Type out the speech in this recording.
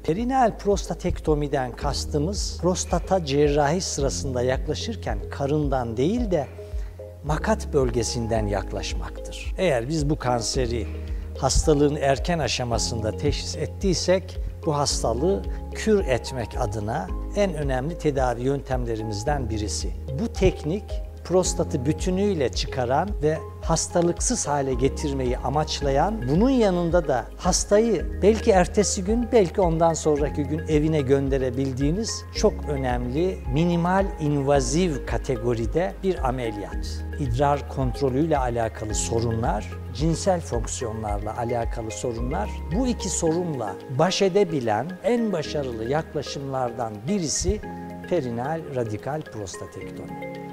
Perineal prostatektomiden kastımız prostata cerrahi sırasında yaklaşırken karından değil de makat bölgesinden yaklaşmaktır. Eğer biz bu kanseri hastalığın erken aşamasında teşhis ettiysek bu hastalığı kür etmek adına en önemli tedavi yöntemlerimizden birisi. Bu teknik prostatı bütünüyle çıkaran ve hastalıksız hale getirmeyi amaçlayan, bunun yanında da hastayı belki ertesi gün, belki ondan sonraki gün evine gönderebildiğiniz çok önemli, minimal invaziv kategoride bir ameliyat. İdrar kontrolüyle alakalı sorunlar, cinsel fonksiyonlarla alakalı sorunlar, bu iki sorunla baş edebilen en başarılı yaklaşımlardan birisi perineal radikal prostatektomi.